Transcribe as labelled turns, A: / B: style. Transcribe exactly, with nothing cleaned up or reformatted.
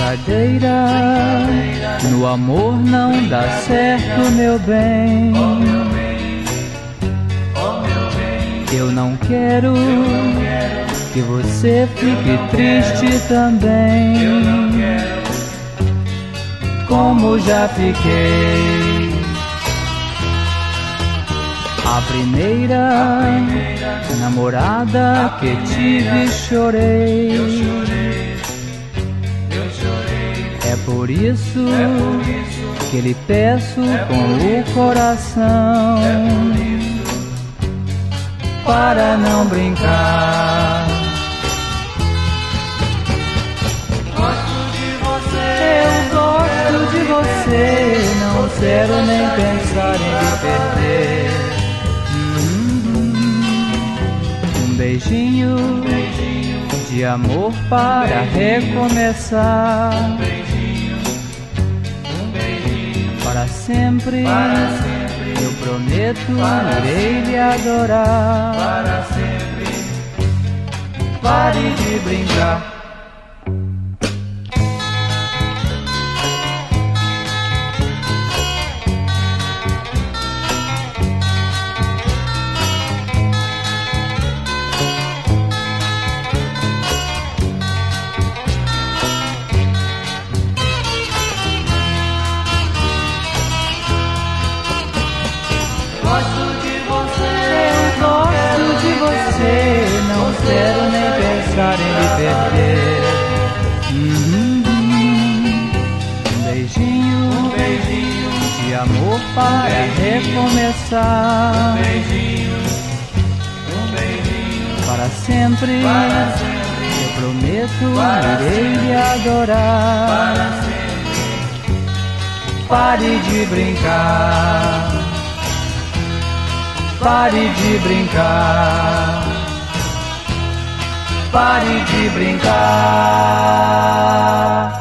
A: Brincadeira, no amor não dá certo, meu bem. Eu não quero que você fique triste também, como já fiquei. A primeira namorada que tive, chorei. É por isso que lhe peço com o coração, para não brincar.
B: Gosto de você,
A: Eu gosto de você, não quero nem pensar em lhe perder. Um beijinho de amor para recomeçar. Para sempre, eu prometo, irei lhe adorar.
B: para sempre.
A: Pare de brincar.
B: Gosto de você,
A: Eu gosto de você, não quero nem pensar em lhe perder. Uhum. Um beijinho,
B: um beijinho,
A: de amor para recomeçar.
B: um beijinho, um beijinho,
A: Para sempre,
B: para sempre.
A: eu prometo,
B: Para
A: irei lhe adorar.
B: Para sempre.
A: Pare de brincar. Pare de brincar. Pare de brincar.